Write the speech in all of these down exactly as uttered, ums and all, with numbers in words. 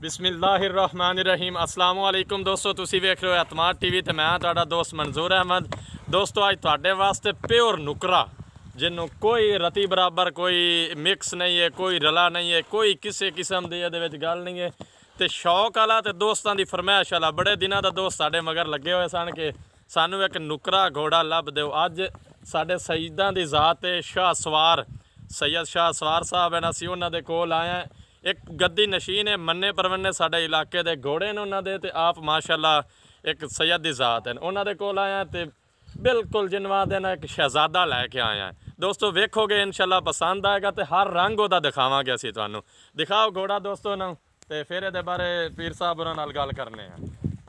बिस्मिल्लाहिर्रहमानिर्रहीम अस्सलाम वालेकुम दोस्तों, तुसी वेख रहे हो एतमाद टीवी ते मैं तुहाडा दोस्त मंजूर अहमद। दोस्तों अज तुहाडे वास्ते प्योर नुकरा जिन्हों कोई रती बराबर कोई मिक्स नहीं है, कोई रला नहीं है, कोई किसी किस्म की ये गल नहीं है। तो शौक वाला तो दोस्तों की फरमाइश वाला बड़े दिनों का दोस्त साढ़े मगर लगे हुए सन कि सानू एक नुकरा घोड़ा लभ दो। अज साढ़े सईदा की जात है शाह सवार सैयद शाह सवार साहब हैं, असी उन्होंने कोल आए हैं। एक गद्दी नशीन है, मन्ने परवन्ने साढ़े इलाके के घोड़े ने उन्होंने, तो आप माशाल्लाह एक सैयद की जात है उन्होंने कोल आए हैं। तो बिल्कुल जिनवा देना एक शहजादा लैके आए हैं। दोस्तों वेखोगे इंशाल्लाह पसंद आएगा, तो हर रंग वह दिखावांगे असी तुहानू। दिखाओ घोड़ा दोस्तों ना, तो फिर ये बारे पीर साहब उन्होंने नाल गल करने हैं।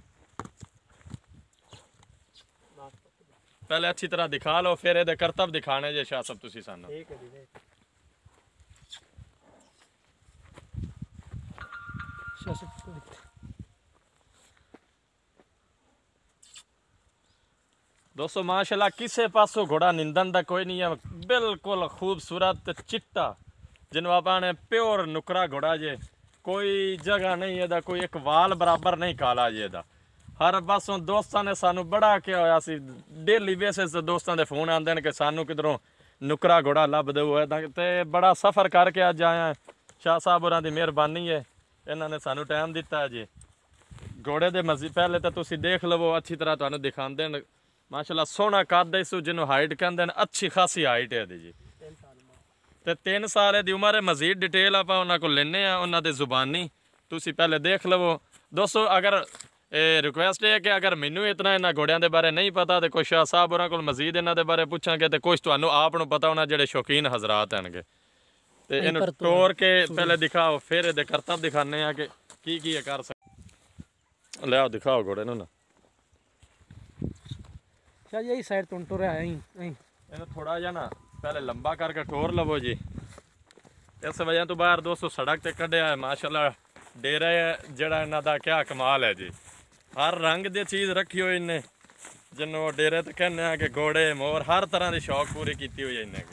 पहले अच्छी तरह दिखा लो, फिर ये करतब दिखाने जे शाह सब तुसी सानू। दोस्तों माशाल्लाह किसी पासों घोड़ा निंदन का कोई नहीं है, बिल्कुल खूबसूरत चिट्टा जिन्हों पाने प्योर नुकरा घोड़ा जे। कोई जगह नहीं है, कोई एक वाल बराबर नहीं काला जे दा। हर पासों दोस्तों ने सानू बड़ा क्या होया सी, डेली बेसिस से दोस्तों के फोन आते हैं कि सानू किधरों नुकरा घोड़ा लभ दो। तो बड़ा सफ़र करके अज आया शाह साहब होरां दी मेहरबानी है, इन्होंने सानू टाइम दिता है जी। घोड़े दे मजी पहले तो तुसी देख लवो, अच्छी तरह तुहानू दिखाते हैं। माशाल्लाह सोहना कद इसू जिन्हों हाइट कहते हैं, अच्छी खासी हाइट है जी। तो तीन साल की उम्र है। मजीद डिटेल आप उन्होंने को लेने उन्होंने जुबानी तुसी पहले देख लवो। दोस्तों अगर रिक्वेस्ट है कि अगर मैनू इतना इन्होंने घोड़िया के बारे नहीं पता, तो कुछ शाह साहब उन्होंने को मजीद इन्होंने बारे पूछांगे, तो कुछ तुहानू आप पता होना जोड़े शौकीन हजरात हैं। तो इन टोर के पहले दिखाओ, फिर ये करतब दिखाने कि की की कर सक। लियाओ दिखाओ घोड़े ना यही साइड तो टोर इन्हें थोड़ा जा ना पहले लंबा करके टोर लवो जी। इस वजह तो बाहर दोस्तों सड़क ते कढ़िया है। माशाल्लाह डेरा जड़ा इन्हों का क्या कमाल है जी। हर रंग की चीज़ रखी हुई इन्हें, जिन्हों डेरे तो कहने कि घोड़े मोर हर तरह की शौक पूरी की हुई है इन्हें।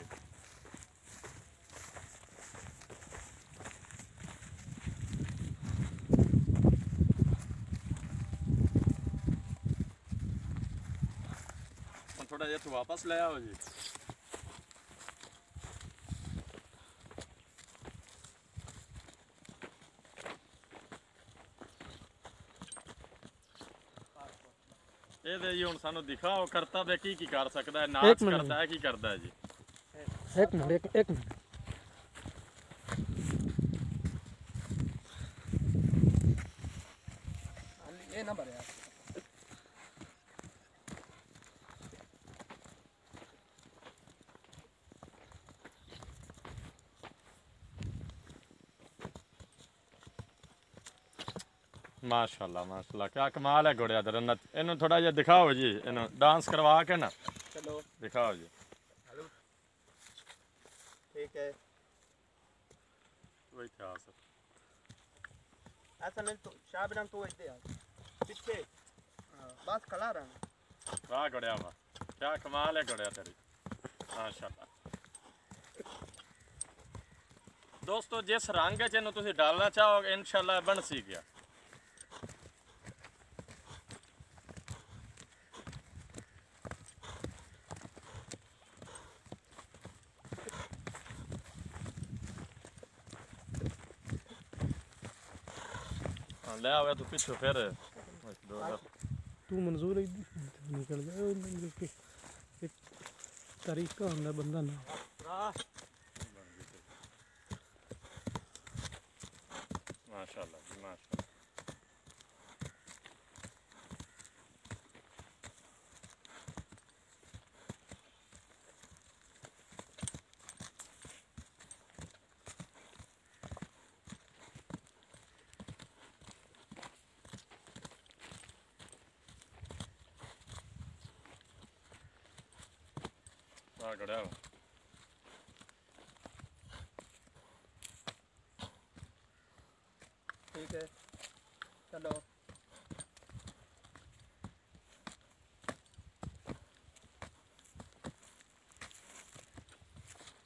थोड़ा जिहा वापस ले आओ जी। ये जी हुण सानू दिखाओ करता है की की कर सकता है, नाच करता है की करता है जी। एक मिनट एक, एक मिनट ये ना भरे माशाल्लाह माशाल्लाह क्या कमाल है घोड़िया रन्नत। इन्हों थोड़ा जिहा दिखाओ जी, इन्हों डांस करवा के ना चलो दिखाओ जी। हेलो ठीक है वही था सर ऐसा नहीं तो शाह बिना तो इधर यार पीछे बस खड़ा रहा। वाह घोड़िया वाह, क्या कमाल है घोड़िया तेरी माशाल्लाह। दोस्तों जिस रंग च इन्हों तुसीं डालना चाहोगे इंशाल्लाह बन सी गया। ले आवे तो पीछे फिर तू मंजूर है निकल जाए एक तरीका होंगे बंदा ना। माशाल्लाह जी माशाल्लाह। वाह घोड़ा ठीक है चलो।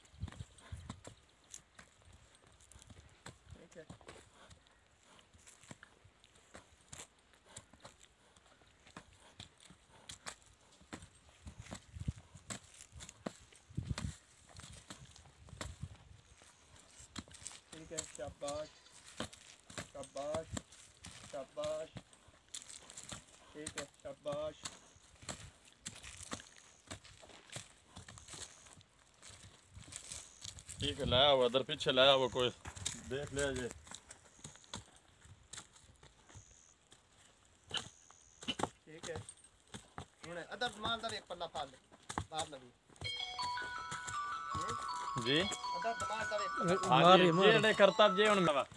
ठीक है शाबाश शाबाश शाबाश ठीक है शाबाश ठीक है, लाया हुआ इधर पीछे लाया हुआ कोई देख लिया जी। ठीक है हुणे अदर माल दा भी एक पल्ला फाड़ ले बाहर लगी जी अदर दमाल दा भी एक पल्ला हाँ मार जी, रही, मार जे करता जे हुन मैं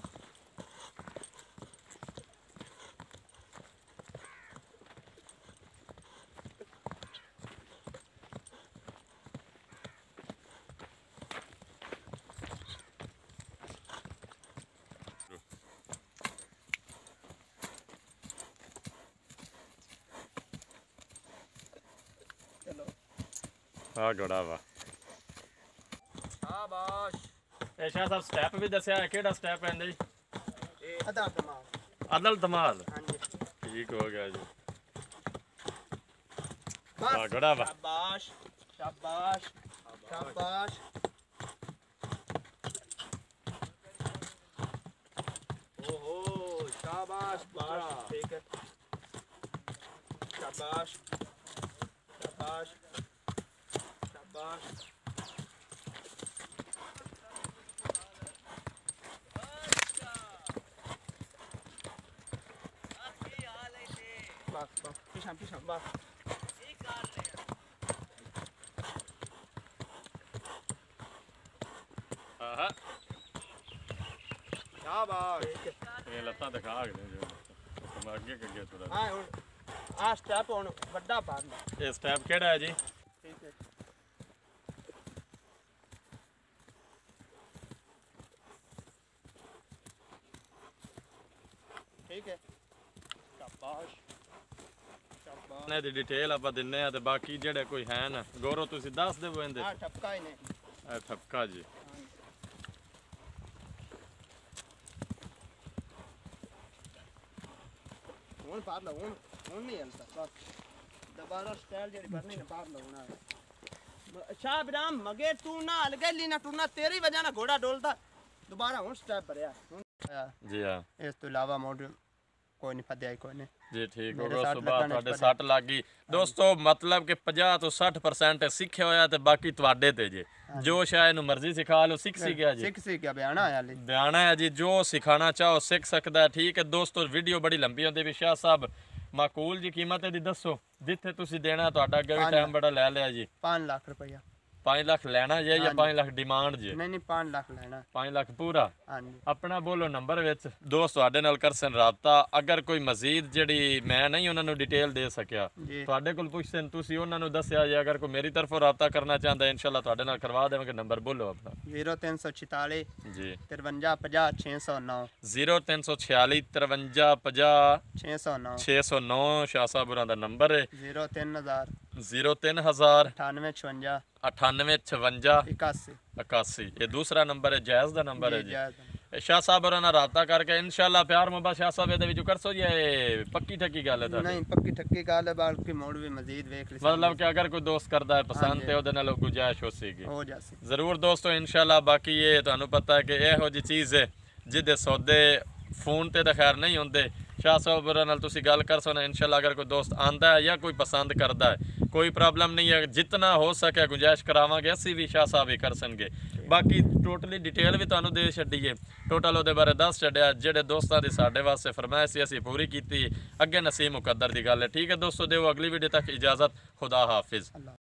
चलो हाँ घोड़ा वा। शाबाश ਇਹ ਸ਼ਾਹ ਸਾਹਿਬ ਸਟੈਪ ਵੀ ਦੱਸਿਆ ਹੈ, ਕਿਹੜਾ ਸਟੈਪ ਹੈ ਜੀ? अदर दमाल ਅਦਲ ਦਮਾਲ। हां जी ਠੀਕ ਹੋ ਗਿਆ ਜੀ। बस हाँ, घोड़ा वा। शाबाश शाबाश शाबाश ओहो शाबाश बाश ठीक है शाबाश शाबाश शाबाश बस बस पीछा पीछा बस ਆਹਾ शाबाश ਇਹ ਲੱਤਾਂ ਦਿਖਾ ਕੇ ਦੇ ਮੈਂ ਅੱਗੇ ਅੱਗੇ ਥੋੜਾ। हाँ हुन आ स्टेप हुन बड़ा पारना ਇਹ ਸਟੈਪ ਕਿਹੜਾ ਹੈ ਜੀ? ठीक है ठीक है शाबाश शाबाश ਨੇ ਦੀ ਡਿਟੇਲ ਆਪਾਂ ਦਿੰਨੇ ਆ ਤੇ ਬਾਕੀ ਜਿਹੜੇ ਕੋਈ ਹੈ ਨਾ ਗੌਰਵ ਤੁਸੀਂ ਦੱਸ ਦਿਓ ਇਹਦੇ हाँ टपका ही नहीं ਇਹ ਥਪਕਾ ਜੀ। हुन पार लो हुन हुन नहीं हलता बस दोबारा स्टाइल जेडी करनी ना पार लो हुन शाह इब्राहिम मगे तू ना हल गई ना टूना तेरी वजह ना घोड़ा डोलता दोबारा हुन स्टेप भरया ਜੀ ਹਾਂ ਇਸ ਤੋਂ ਇਲਾਵਾ ਮੋਡ ਕੋਈ ਨਹੀਂ ਫੱਦਿਆ ਕੋਈ ਨਹੀਂ ਜੀ ਠੀਕ ਹੋ ਮੇਰੇ ਗਿਆ। ਉਸ ਸੱਟ ਤੋਂ ਬਾਅਦ ਲੱਗਣ ਤੁਹਾਡੇ ਚ ਸੱਟ ਲੱਗ ਗਈ ਦੋਸਤੋ, ਮਤਲਬ ਕਿ ਪੰਜਾਹ ਤੋਂ ਸੱਠ ਪਰਸੈਂਟ ਸਿੱਖਿਆ ਹੋਇਆ ਤੇ ਬਾਕੀ ਤੁਹਾਡੇ ਤੇ ਜੇ ਜੋ ਸ਼ਾਇਦ ਨੂੰ ਮਰਜ਼ੀ ਸਿਖਾ ਲਓ, ਸਿੱਖ ਸੀ ਗਿਆ ਜੀ। ਸਿੱਖ ਸੀ ਗਿਆ ਬਿਆਨਾ ਆਇਆ ਲਈ ਬਿਆਨਾ ਹੈ ਜੀ, ਜੋ ਸਿਖਾਣਾ ਚਾਹੋ ਸਿੱਖ ਸਕਦਾ ਹੈ। ਠੀਕ ਹੈ ਦੋਸਤੋ, ਵੀਡੀਓ ਬੜੀ ਲੰਬੀ ਹੁੰਦੀ ਵੀ ਸ਼ਾਹ ਸਾਹਿਬ ਮਾਕੂਲ ਜੀ ਕੀਮਤ ਇਹਦੀ ਦੱਸੋ ਜਿੱਥੇ ਤੁਸੀਂ ਦੇਣਾ, ਤੁਹਾਡਾ ਅੱਗੇ ਵੀ ਟਾਈਮ ਬੜਾ ਲੈ ਲਿਆ ਜੀ। पाँच लाख रुपया ਪੰਜ ਲੱਖ ਲੈਣਾ ਜੇ ਜਾਂ ਪੰਜ ਲੱਖ ਡਿਮਾਂਡ ਜੇ? नहीं नहीं पाँच लाख लेना ਪੰਜ ਲੱਖ ਪੂਰਾ। हाँ जी ਆਪਣਾ ਬੋਲੋ ਨੰਬਰ ਵਿੱਚ ਦੋਸਤ ਤੁਹਾਡੇ ਨਾਲ ਕਰਸਨ ਰਾਬਤਾ। ਅਗਰ ਕੋਈ ਮਜ਼ੀਦ ਜਿਹੜੀ ਮੈਂ ਨਹੀਂ ਉਹਨਾਂ ਨੂੰ ਡਿਟੇਲ ਦੇ ਸਕਿਆ जी ਤੁਹਾਡੇ ਕੋਲ ਪੁੱਛਦੇ ਤੁਸੀਂ ਉਹਨਾਂ ਨੂੰ ਦੱਸਿਆ ਜੇ ਅਗਰ ਕੋਈ ਮੇਰੀ ਤਰਫੋਂ ਰਾਬਤਾ ਕਰਨਾ ਚਾਹੁੰਦਾ ਇਨਸ਼ਾਅੱਲਾ ਤੁਹਾਡੇ ਨਾਲ ਕਰਵਾ ਦੇਵਾਂਗੇ। ਨੰਬਰ ਬੋਲੋ ਆਪਣਾ। जीरो तीन सौ छिताली ਜੀ तिरवंजा पचास छः सौ नौ ਜ਼ੀਰੋ ਤਿੰਨ ਸੌ ਛਿਆਲੀ ਤਰਵੰਜਾ ਪੰਜਾਹ छः सौ नौ ਛੇ ਸੌ ਨੌ ਸ਼ਾਹ ਸਾਹਿਬ ਹੋਰਾਂ ਦਾ ਨੰਬਰ ਹੈ। जीरो तीन हज़ार ਜ਼ੀਰੋ ਤਿੰਨ ਹਜ਼ਾਰ अठानवे छवंजा ਅਠਾਨਵੇਂ ਛਵੰਜਾ इक्यासी ਇਕਾਸੀ। ਇਹ ਦੂਸਰਾ ਨੰਬਰ ਹੈ, ਜਾਇਜ਼ ਦਾ ਨੰਬਰ ਹੈ जी ਜੀ। जायज़ ਇਹ ਸ਼ਾਹ ਸਾਹਿਬ ਹੋਰਾਂ ਨਾਲ ਰਾਬਤਾ ਕਰਕੇ ਇਨਸ਼ਾਅੱਲਾ ਪਿਆਰ ਮੁਹੱਬਤ ਸ਼ਾਹ ਸਾਹਿਬ ਇਹਦੇ ਵਿੱਚੋਂ ਕਰਸੋ ਜੀ। ਇਹ ਪੱਕੀ ਠੱਕੀ ਗੱਲ ਹੈ ਤੁਹਾਡੀ? नहीं पक्की ठक्की गाल है बाकी मोड़ भी मजीद देख ली मतलब कि अगर कोई दोस्त करता है पसंद ਹਾਂਜੀ। ਤੇ ਉਹਦੇ ਨਾਲ ਗੁੰਜਾਇਸ਼ ਹੋ ਸੀਗੀ हो जासी ਜ਼ਰੂਰ ਦੋਸਤੋ ਇਨਸ਼ਾਅੱਲਾ। ਬਾਕੀ ਇਹ ਤੁਹਾਨੂੰ ਪਤਾ ਹੈ ਕਿ ਇਹੋ ਜੀ ਚੀਜ਼ ਹੈ ਜਿਹਦੇ ਸੌਦੇ ਫੋਨ ਤੇ ਤਾਂ ਖੈਰ ਨਹੀਂ ਹੁੰਦੇ। ਸ਼ਾਹ ਸਾਹਿਬ ਹੋਰਾਂ ਨਾਲ ਤੁਸੀਂ ਗੱਲ ਕਰ ਸਕਦੇ ਇਨਸ਼ਾਅੱਲਾ। ਅਗਰ ਕੋਈ ਦੋਸਤ ਆਂਦਾ ਹੈ ਜਾਂ ਕੋਈ ਪਸੰਦ ਕਰਦਾ ਹੈ ਕੋਈ ਪ੍ਰੋਬਲਮ ਨਹੀਂ ਹੈ, ਜਿੰਨਾ ਹੋ ਸਕੇ ਗੁੰਜਾਇਸ਼ ਕਰਾਵਾਂਗੇ ਅਸੀਂ ਵੀ, ਸ਼ਾਹ ਸਾਹਿਬ ਹੀ ਕਰ ਸਕਣਗੇ। ਬਾਕੀ ਟੋਟਲੀ ਡਿਟੇਲ ਵੀ ਤੁਹਾਨੂੰ ਦੇ ਛੱਡੀਏ, ਟੋਟਲ ਉਹਦੇ ਬਾਰੇ ਦੱਸ ਛੱਡਿਆ। ਜਿਹੜੇ ਦੋਸਤਾਂ ਦੀ ਸਾਡੇ ਵਾਸਤੇ ਫਰਮਾਇਸ਼ ਸੀ ਅਸੀਂ ਪੂਰੀ ਕੀਤੀ, ਅੱਗੇ ਨਸੀਬ ਮੁਕੱਦਰ ਦੀ ਗੱਲ ਹੈ। ਠੀਕ ਹੈ ਦੋਸਤੋ, ਦਿਓ ਅਗਲੀ ਵੀਡੀਓ ਤੱਕ ਇਜਾਜ਼ਤ। ਖੁਦਾ ਹਾਫਿਜ਼। अल्लाह